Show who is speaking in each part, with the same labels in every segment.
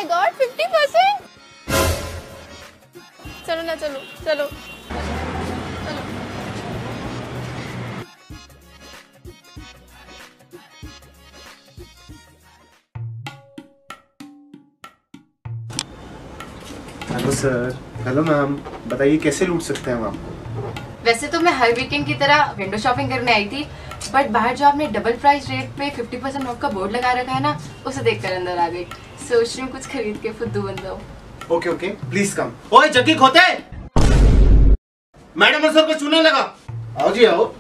Speaker 1: My God 50%। चलो ना, चलो चलो चलो।
Speaker 2: Hello sir. हेलो मैम, बताइए कैसे लूट सकते हैं हम आपको?
Speaker 3: वैसे तो मैं हर वीकेंड की तरह विंडो शॉपिंग करने आई थी, बट बाहर जो आपने डबल प्राइस रेट पे 50% ऑफ का बोर्ड लगा रखा है ना, उसे देखकर अंदर आ गई। सोच रही हूँ कुछ खरीद के फुद्दू बन जाऊँ।
Speaker 2: Okay okay, please come. ओए जग्गी खोते, मैडम सर को चूने लगा। आओ जी आओ।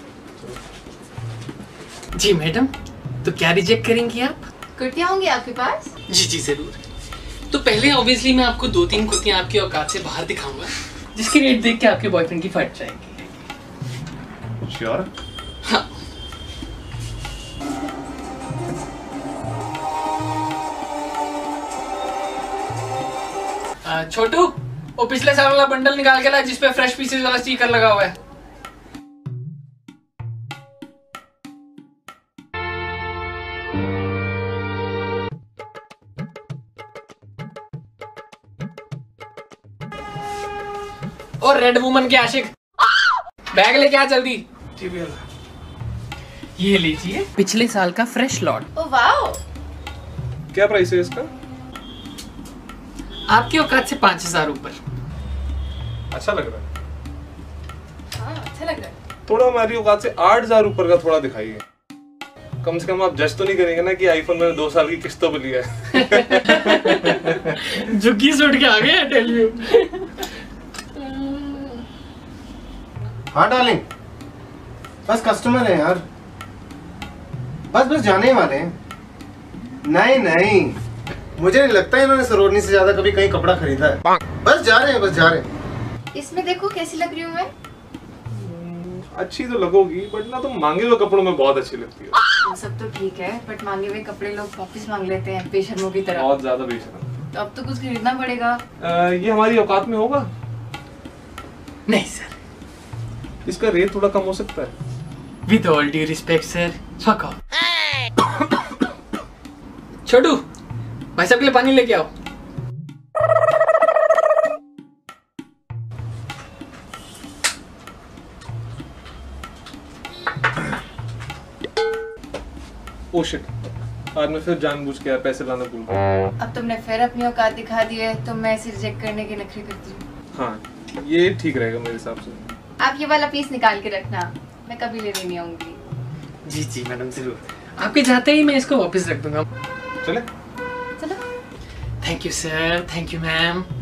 Speaker 4: जी मैडम, तो क्या रिजेक्ट करेंगी आप?
Speaker 3: कुर्तियाँ होंगी आपके पास?
Speaker 4: जी जी जरूर। तो पहले ऑब्वियसली मैं आपको 2-3 कुर्तियाँ आपकी औकात से बाहर दिखाऊंगा, जिसकी रेट देख के आपके बॉयफ्रेंड की फट जाएगी।
Speaker 2: श्योर?
Speaker 4: हाँ। छोटू, वो पिछले साल वाला बंडल निकाल के ला जिसपे फ्रेश पीसेस वाला स्टिकर लगा हुआ है। और रेड वुमन के आशिक, बैग लेके आ जल्दी। जी भैया। ये लीजिए पिछले साल का फ्रेश लॉट।
Speaker 3: Oh wow.
Speaker 5: क्या प्राइस है इसका?
Speaker 4: आपकी औकात से 5000 ऊपर।
Speaker 5: अच्छा लग रहा है।
Speaker 3: हाँ, अच्छा लग रहा है।
Speaker 5: थोड़ा हमारी औकात से 8000 ऊपर का थोड़ा दिखाइए। कम से कम आप जज तो नहीं करेंगे ना कि आईफोन मैंने 2 साल की किस्तों पे लिया है।
Speaker 4: झुग्गी से उठ के आ गए, टेल यू।
Speaker 2: हाँ डार्लिंग, बस कस्टमर है यार, बस जाने ही वाले हैं। नहीं नहीं, मुझे नहीं लगता इन्होंने सरोजनी से ज्यादा कभी कहीं कपड़ा खरीदा है। बस जा रहे हैं, बस जा रहे हैं।
Speaker 3: इसमें देखो कैसी लग रही हूँ मैं।
Speaker 5: अच्छी तो लगोगी, बट ना तुम मांगे हुए कपड़ों में बहुत अच्छी लगती है।
Speaker 3: वो सब तो ठीक है, बट मांगे हुए कपड़े लोग वापस मांग लेते हैं बेशर्मों की तरह।
Speaker 5: बहुत ज्यादा बेशर्म।
Speaker 3: तो अब तो कुछ खरीदना पड़ेगा।
Speaker 5: ये हमारी औकात में होगा?
Speaker 4: नहीं सर।
Speaker 5: इसका रेट थोड़ा कम हो सकता है?
Speaker 4: With all due respect sir, fuck off. Chhotu, भाई साहब के लिए पानी लेके आओ।
Speaker 5: ओह शिट, आज मैं फिर जानबूझ के पैसे लाना भूल गया।
Speaker 3: अब तुमने फिर अपनी औकात दिखा दी है, तो मैं इसे रिजेक्ट करने के नखरे करती हूँ।
Speaker 5: हाँ, ये ठीक रहेगा मेरे हिसाब से।
Speaker 3: आप ये वाला पीस निकाल के रखना, मैं कभी लेने नहीं आऊंगी।
Speaker 4: जी जी मैडम जरूर। आपके जाते ही मैं इसको वापस रख दूंगा।
Speaker 5: चले?
Speaker 3: चलो।
Speaker 4: Thank you sir, thank you ma'am.